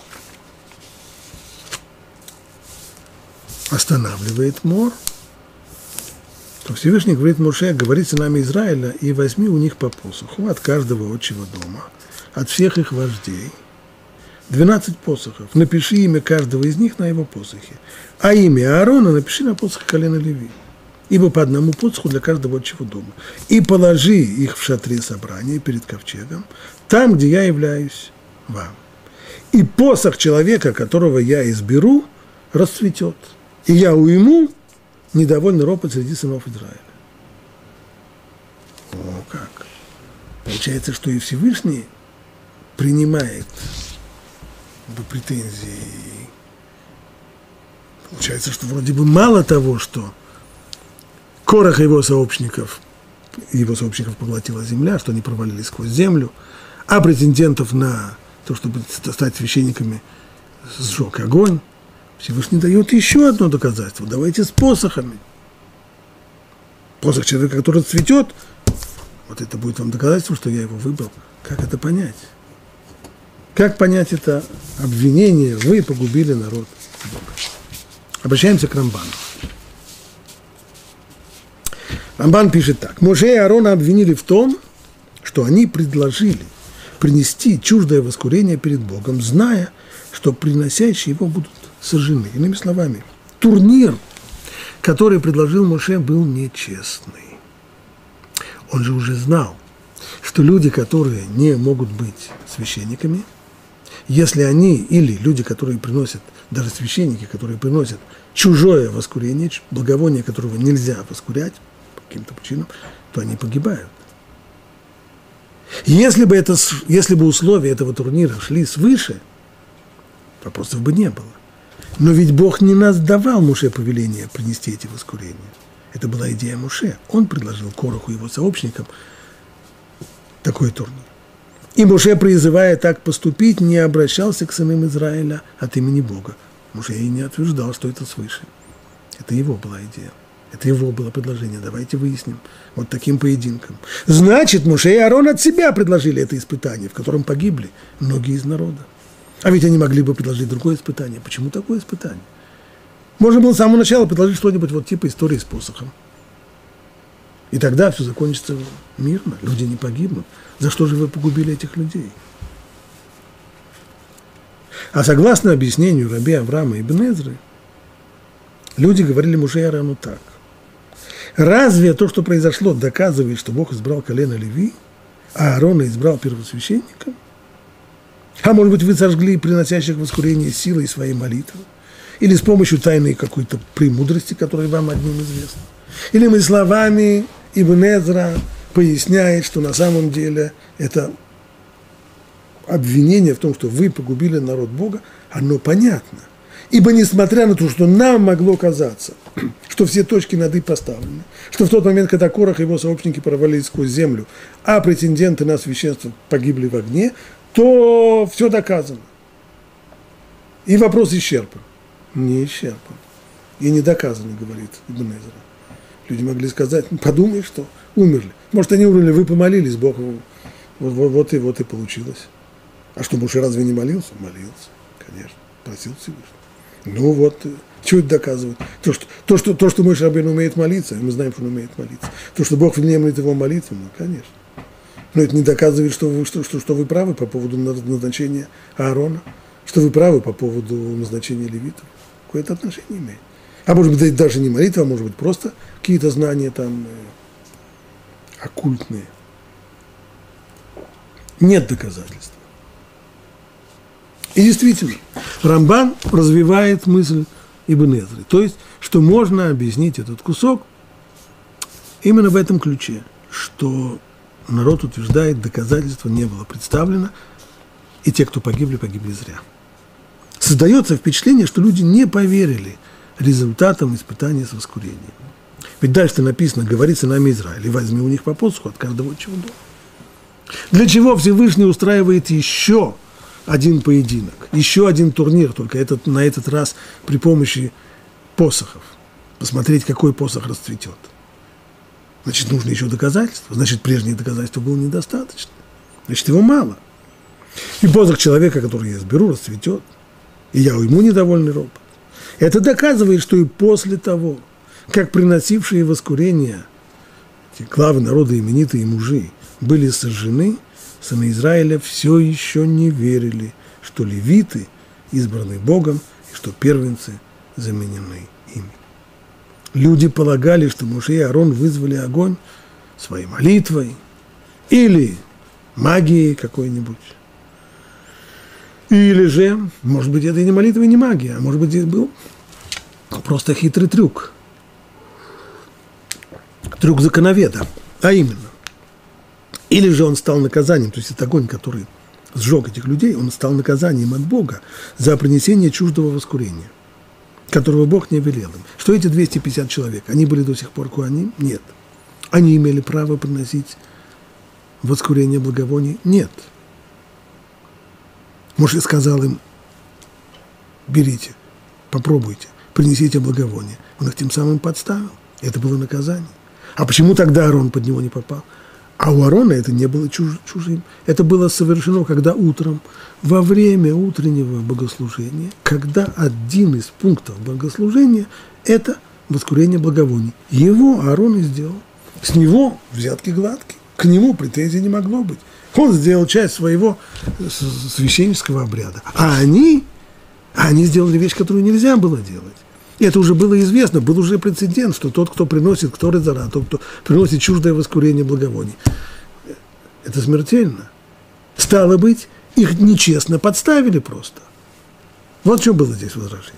останавливает мор, то Всевышний говорит Моше: говори сынами Израиля и возьми у них по посоху от каждого отчего дома, от всех их вождей, 12 посохов. Напиши имя каждого из них на его посохе, а имя Аарона напиши на посохе колена Леви, ибо по одному посоху для каждого отчего дома. И положи их в шатре собрания перед ковчегом, там, где я являюсь вам. И посох человека, которого я изберу, расцветет, и я уйму недовольный ропот среди сынов Израиля. О, как! Получается, что и Всевышний принимает претензии. Получается, что вроде бы мало того, что Корах и его сообщников поглотила земля, что они провалились сквозь землю, а претендентов на то, чтобы стать священниками, сжег огонь. Всевышний дает еще одно доказательство. Давайте с посохами. Посох человека, который цветет, вот это будет вам доказательство, что я его выбрал. Как это понять? Как понять это обвинение? Вы погубили народ Бога. Обращаемся к Рамбану. Рамбан пишет так. Моше и Аарона обвинили в том, что они предложили принести чуждое воскурение перед Богом, зная, что приносящие его будут сожжены. Иными словами, турнир, который предложил Моше, был нечестный. Он же уже знал, что люди, которые не могут быть священниками, если они, или люди, которые приносят, даже священники, которые приносят чужое воскурение, благовоние, которого нельзя воскурять по каким-то причинам, то они погибают. Если бы условия этого турнира шли свыше, вопросов бы не было. Но ведь Бог не нас давал Моше повеление принести эти воскурения. Это была идея Моше. Он предложил Кораху и его сообщникам такой турнир. И Моше, призывая так поступить, не обращался к сынам Израиля от имени Бога. Моше и не утверждал, что это свыше. Это его была идея. Это его было предложение. Давайте выясним. Вот таким поединком. Значит, Моше и Аарон от себя предложили это испытание, в котором погибли многие из народа. А ведь они могли бы предложить другое испытание. Почему такое испытание? Можно было с самого начала предложить что-нибудь вот типа истории с посохом. И тогда все закончится мирно, люди не погибнут. За что же вы погубили этих людей? А согласно объяснению раби Авраама ибн Эзры, люди говорили Моше и Аарону так. Разве то, что произошло, доказывает, что Бог избрал колено Леви, а Аарона избрал первосвященником? А может быть, вы сожгли приносящих воскурение силой своей молитвы? Или с помощью тайной какой-то премудрости, которая вам одним известна? Или мы словами Ибн Эзра поясняет, что на самом деле это обвинение в том, что вы погубили народ Бога, оно понятно. Ибо несмотря на то, что нам могло казаться, что все точки над «и» поставлены, что в тот момент, когда Корах и его сообщники провалились сквозь землю, а претенденты на священство погибли в огне, то все доказано. И вопрос исчерпан. Не исчерпан. И не доказано, говорит Ибн Эзра. Люди могли сказать: подумай, что умерли. Может, они умерли, вы помолились, Бог, вот и получилось. А что, Моше разве не молился? Молился, конечно, просил Всевышнего. Ну вот, что это доказывает? То, что Моше Рабейну умеет молиться, и мы знаем, что он умеет молиться. То, что Бог внемлет его молитву, ну, конечно. Но это не доказывает, что вы правы по поводу назначения Аарона, что вы правы по поводу назначения левитов. Какое-то отношение имеет. А может быть, даже не молитва, а может быть, просто какие-то знания там оккультные. Нет доказательств. И действительно, Рамбан развивает мысль Ибн Эзры, то есть, что можно объяснить этот кусок именно в этом ключе, что народ утверждает, доказательства не было представлено, и те, кто погибли, погибли зря. Создается впечатление, что люди не поверили результатам испытания с воскурением. Ведь дальше написано: говори сынами Израиля, и возьми у них по посоху от каждого отчего дома. Для чего Всевышний устраивает еще один поединок, еще один турнир, только на этот раз при помощи посохов. Посмотреть, какой посох расцветет. Значит, нужно еще доказательства. Значит, прежние доказательства было недостаточно. Значит, его мало. И посох человека, который я сберу, расцветет. И я уйму недовольный ропот. Это доказывает, что и после того, как приносившие воскурения эти главы народа, именитые мужи, были сожжены, сыны Израиля все еще не верили, что левиты избраны Богом и что первенцы заменены ими. Люди полагали, что Моше и Аарон вызвали огонь своей молитвой или магией какой-нибудь. Или же, может быть, это и не молитва, и не магия, а может быть, здесь был просто хитрый трюк. Трюк законоведа, а именно. Или же он стал наказанием, то есть этот огонь, который сжег этих людей, он стал наказанием от Бога за принесение чуждого воскурения, которого Бог не велел им. Что эти 250 человек, они были до сих пор коаним? Нет. Они имели право приносить воскурение благовоний? Нет. Моше сказал им: берите, попробуйте, принесите благовоние. Он их тем самым подставил. Это было наказание. А почему тогда Аарон под него не попал? А у Аарона это не было чужим. Это было совершено, когда утром, во время утреннего богослужения, когда один из пунктов богослужения – это воскурение благовоний. Его Аарон и сделал. С него взятки гладкие. К нему претензий не могло быть. Он сделал часть своего священнического обряда. А они сделали вещь, которую нельзя было делать. И это уже было известно, был уже прецедент, что тот, кто приносит кторет зара, тот, кто приносит чуждое воскурение благовоний, это смертельно. Стало быть, их нечестно подставили просто. Вот в чем было здесь возражение.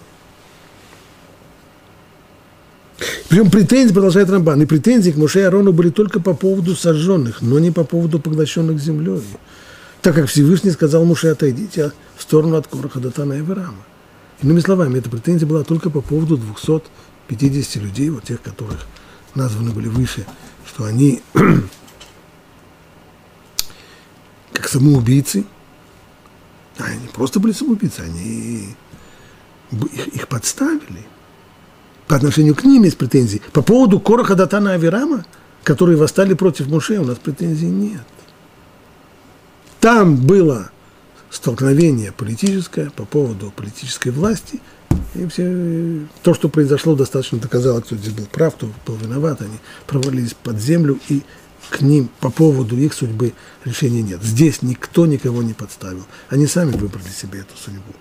Причем претензии, продолжает Рамбан, и претензии к Моше и Аарону были только по поводу сожженных, но не по поводу поглощенных землей. Так как Всевышний сказал Моше: отойдите в сторону от Кораха, Датана и Авирама. Иными словами, эта претензия была только по поводу 250 людей, вот тех, которых названы были выше, что они как самоубийцы. А они просто были самоубийцы, они их подставили. По отношению к ним есть претензии. По поводу Кораха, Датана и Авирама, которые восстали против Моше, у нас претензий нет. Там было столкновение политическое по поводу политической власти, и все, то, что произошло, достаточно доказало, кто здесь был прав, кто был виноват. Они провалились под землю, и к ним по поводу их судьбы решения нет. Здесь никто никого не подставил. Они сами выбрали себе эту судьбу.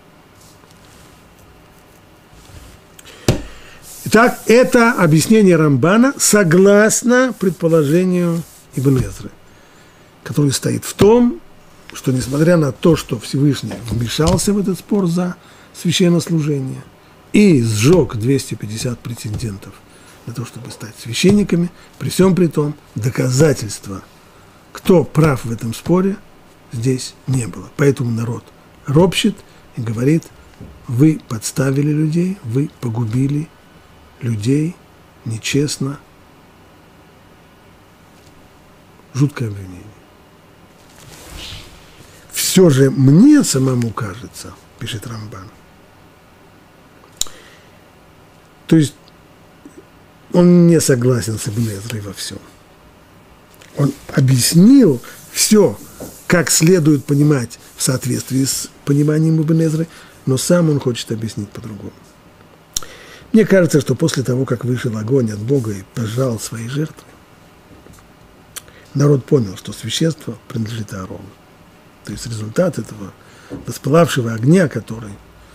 Итак, это объяснение Рамбана согласно предположению Ибн Эзры, который стоит в том, что несмотря на то, что Всевышний вмешался в этот спор за священнослужение и сжег 250 претендентов для того, чтобы стать священниками, при всем при том доказательства, кто прав в этом споре, здесь не было. Поэтому народ ропщет и говорит: вы подставили людей, вы погубили людей нечестно. Жуткое обвинение. Все же мне самому кажется, пишет Рамбан, то есть он не согласен с Ибн Эзрой во всем. Он объяснил все, как следует понимать в соответствии с пониманием Ибн Эзры, но сам он хочет объяснить по-другому. Мне кажется, что после того, как вышел огонь от Бога и пожал свои жертвы, народ понял, что священство принадлежит Аарону. То есть результат этого воспылавшего огня, который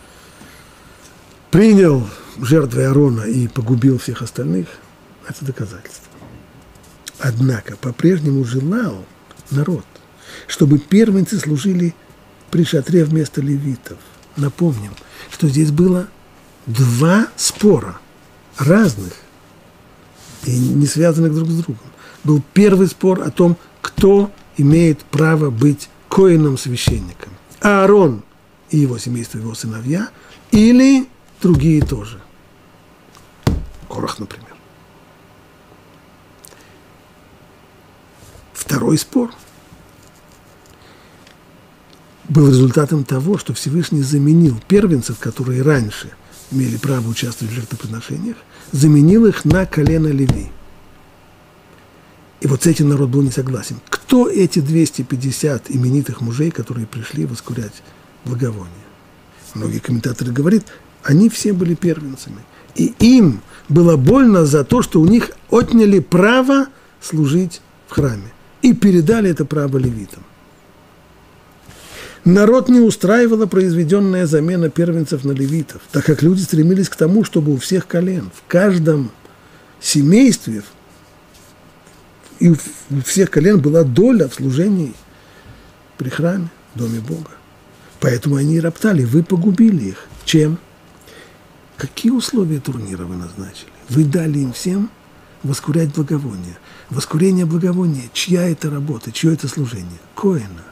принял жертвы Аарона и погубил всех остальных, это доказательство. Однако по-прежнему желал народ, чтобы первенцы служили при шатре вместо левитов. Напомним, что здесь было два спора разных и не связанных друг с другом. Был первый спор о том, кто имеет право быть коэном-священником. Аарон и его семейство, его сыновья, или другие тоже. Корах, например. Второй спор был результатом того, что Всевышний заменил первенцев, которые раньше имели право участвовать в жертвоприношениях, заменил их на колено Леви. И вот с этим народ был не согласен. Кто эти 250 именитых мужей, которые пришли воскурять благовоние? Многие комментаторы говорят, они все были первенцами. И им было больно за то, что у них отняли право служить в храме. И передали это право левитам. Народ не устраивала произведенная замена первенцев на левитов, так как люди стремились к тому, чтобы у всех колен, в каждом семействе и у всех колен была доля в служении при храме, в доме Бога. Поэтому они и роптали, вы погубили их. Чем? Какие условия турнира вы назначили? Вы дали им всем воскурять благовоние. Воскурение благовония, чья это работа, чье это служение? Коэна.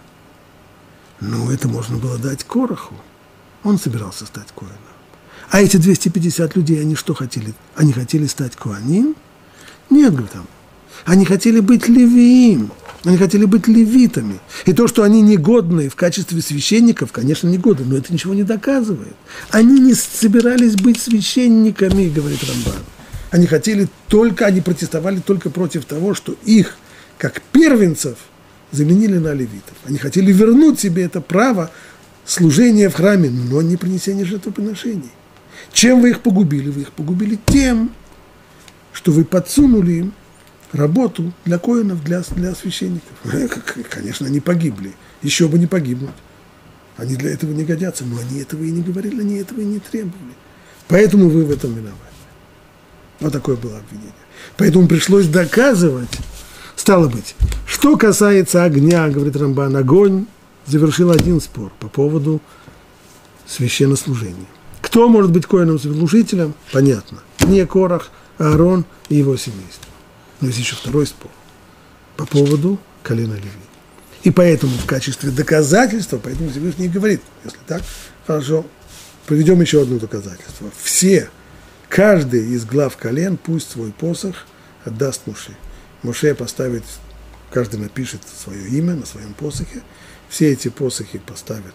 Ну, это можно было дать Кораху. Он собирался стать коэном. А эти 250 людей, они что хотели? Они хотели стать коаним? Нет, говорит там. Они хотели быть левиим. Они хотели быть левитами. И то, что они негодные в качестве священников, конечно, негодны, но это ничего не доказывает. Они не собирались быть священниками, говорит Рамбан. Они протестовали только против того, что их, как первенцев, заменили на левитов. Они хотели вернуть себе это право служения в храме, но не принесения жертвоприношений. Чем вы их погубили? Вы их погубили тем, что вы подсунули им работу для коэнов, для священников. Конечно, они погибли. Еще бы не погибнуть. Они для этого не годятся, но они этого и не говорили, они этого и не требовали. Поэтому вы в этом виноваты. Вот такое было обвинение. Поэтому пришлось доказывать. Стало быть, что касается огня, говорит Рамбан, огонь завершил один спор по поводу священнослужения. Кто может быть коэном-служителем? Понятно. Не Корах, а Аарон и его семейство. Но есть еще второй спор по поводу колена Леви. И поэтому в качестве доказательства, поэтому Всевышний говорит, если так, хорошо, приведем еще одно доказательство. Каждый из глав колен пусть свой посох отдаст Моше. Моше поставит, каждый напишет свое имя на своем посохе, все эти посохи поставят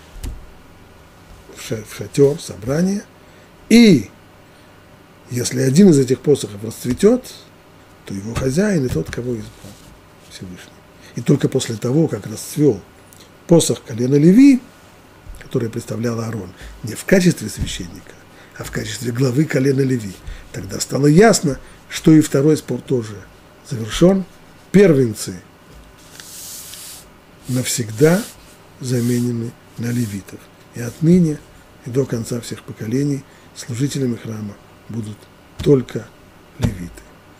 в шатер, собрание, и если один из этих посохов расцветет, то его хозяин и тот, кого избрал Всевышний. И только после того, как расцвел посох колена Леви, который представлял Аарон, не в качестве священника, а в качестве главы колена Леви, тогда стало ясно, что и второй спор тоже завершен. Первенцы навсегда заменены на левитов. И отныне и до конца всех поколений служителями храма будут только левиты.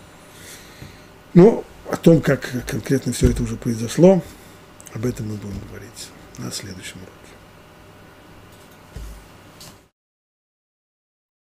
Но о том, как конкретно все это уже произошло, об этом мы будем говорить на следующем уроке.